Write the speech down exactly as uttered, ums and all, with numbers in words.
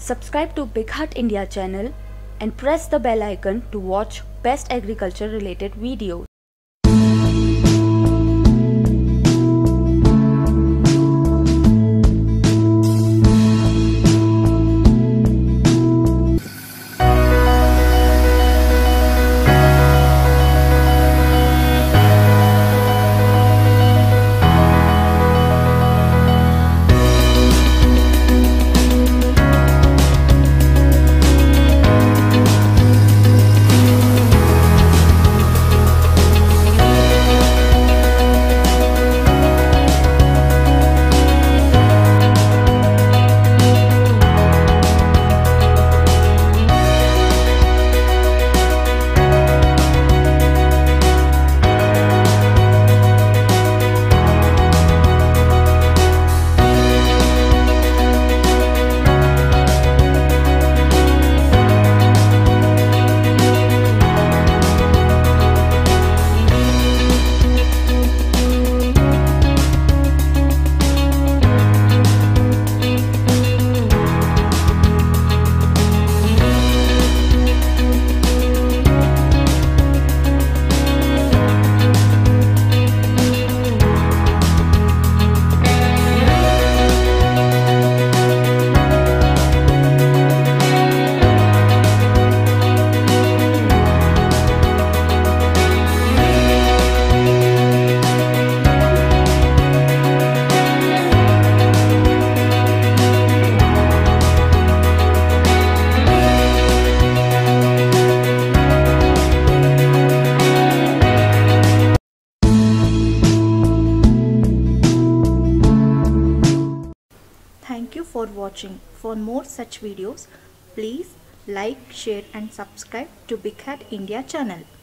Subscribe to BigHaat India channel and press the bell icon to watch best agriculture related videos. Thank you for watching. For more such videos, please like, share and subscribe to BigHaat India channel.